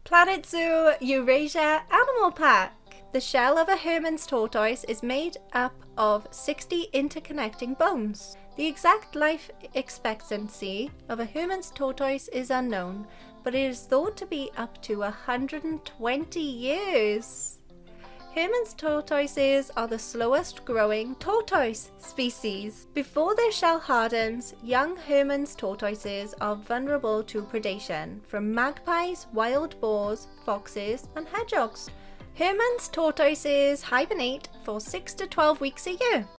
Planet Zoo Eurasia Animal Pack. The shell of a Hermann's tortoise is made up of 60 interconnecting bones. The exact life expectancy of a Hermann's tortoise is unknown, but it is thought to be up to 120 years. Hermann's tortoises are the slowest growing tortoise species. Before their shell hardens, young Hermann's tortoises are vulnerable to predation from magpies, wild boars, foxes and hedgehogs. Hermann's tortoises hibernate for 6 to 12 weeks a year.